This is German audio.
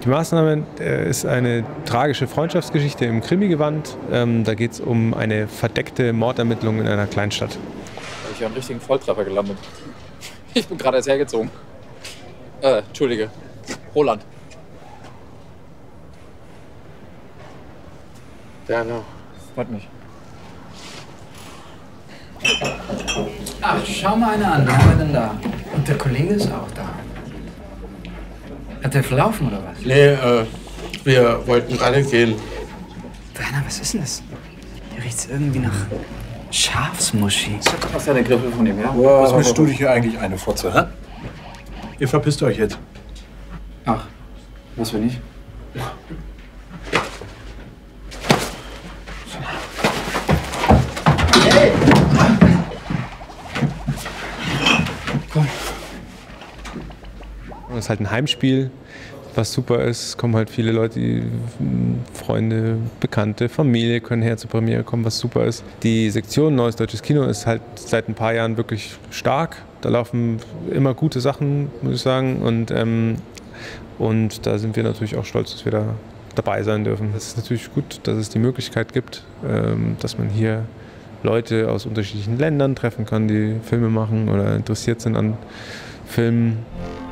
Die Maßnahme ist eine tragische Freundschaftsgeschichte im Krimi-Gewand. Da geht es um eine verdeckte Mordermittlung in einer Kleinstadt. Da habe ich ja einen richtigen Volltreffer gelandet. Ich bin gerade erst hergezogen. Entschuldige. Roland. Werner. Freut mich. Ach, schau mal einer an. Wer haben wir denn da? Und der Kollege ist auch da. Hat der verlaufen oder was? Nee, wir wollten alle gehen. Werner, was ist denn das? Hier riecht's irgendwie nach Schafsmuschi. Was ist ja der Griffel von ihm, ja? Was mischst du dich hier eigentlich eine Fotze, hä? Ihr verpisst euch jetzt. Ach, was will ich? Es ist halt ein Heimspiel, was super ist. Es kommen halt viele Leute, Freunde, Bekannte, Familie können her zur Premiere kommen, was super ist. Die Sektion Neues Deutsches Kino ist halt seit ein paar Jahren wirklich stark. Da laufen immer gute Sachen, muss ich sagen. Und da sind wir natürlich auch stolz, dass wir da dabei sein dürfen. Es ist natürlich gut, dass es die Möglichkeit gibt, dass man hier Leute aus unterschiedlichen Ländern treffen kann, die Filme machen oder interessiert sind an Filmen.